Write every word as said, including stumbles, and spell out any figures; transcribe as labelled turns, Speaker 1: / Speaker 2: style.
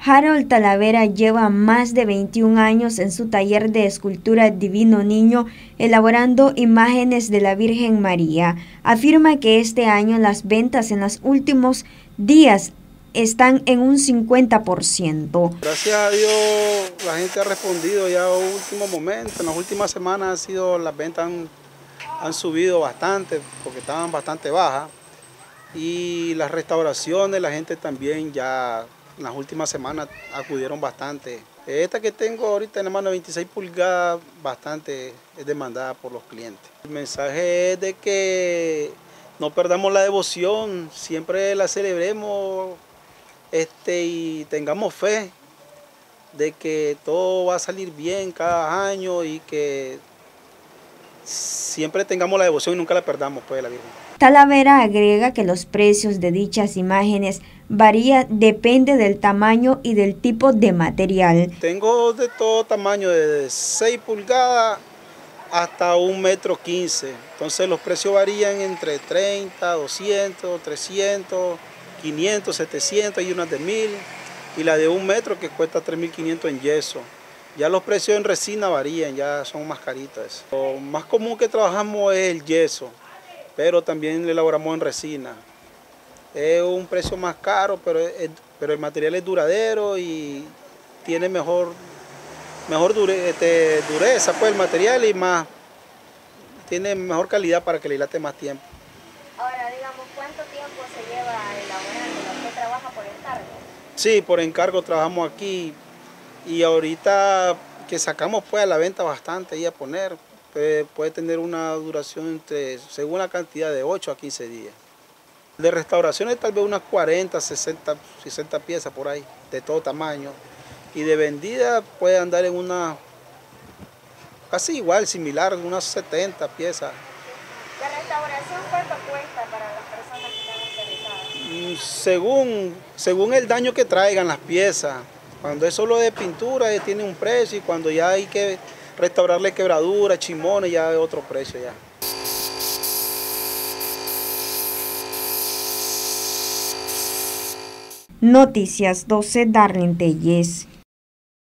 Speaker 1: Harold Talavera lleva más de veintiún años en su taller de escultura Divino Niño, elaborando imágenes de la Virgen María. Afirma que este año las ventas en los últimos días están en un cincuenta por ciento.
Speaker 2: Gracias a Dios la gente ha respondido ya a último momento. En las últimas semanas han sido, las ventas han, han subido bastante porque estaban bastante bajas. Y las restauraciones, la gente también ya en las últimas semanas acudieron bastante. Esta que tengo ahorita en la mano, veintiséis pulgadas, bastante es demandada por los clientes. El mensaje es de que no perdamos la devoción, siempre la celebremos este, y tengamos fe de que todo va a salir bien cada año y que siempre tengamos la devoción y nunca la perdamos, pues, la Virgen.
Speaker 1: Talavera agrega que los precios de dichas imágenes varían, depende del tamaño y del tipo de material.
Speaker 2: Tengo de todo tamaño, desde seis pulgadas hasta un metro quince. Entonces los precios varían entre treinta, doscientos, trescientos, quinientos, setecientos, hay unas de mil y la de un metro que cuesta tres mil quinientos en yeso. Ya los precios en resina varían, ya son más caritas. Lo más común que trabajamos es el yeso, pero también lo elaboramos en resina. Es un precio más caro, pero, es, pero el material es duradero y tiene mejor, mejor dure, este, dureza, pues, el material, y más, tiene mejor calidad para que le dilate más tiempo.
Speaker 3: Ahora, digamos, ¿cuánto tiempo se lleva elaborando? ¿Usted trabaja por encargo?
Speaker 2: Sí, por encargo trabajamos aquí y ahorita que sacamos, pues, a la venta bastante y a poner, pues, puede tener una duración entre, según la cantidad, de ocho a quince días. De restauraciones tal vez unas cuarenta, sesenta, sesenta piezas por ahí, de todo tamaño. Y de vendida puede andar en una, casi igual, similar, unas setenta piezas.
Speaker 3: ¿La restauración cuánto cuesta para las personas que están interesadas?
Speaker 2: Según, según el daño que traigan las piezas. Cuando es solo de pintura tiene un precio y cuando ya hay que restaurarle quebraduras, chimones, ya es otro precio ya.
Speaker 1: Noticias doce, Darlene Telles.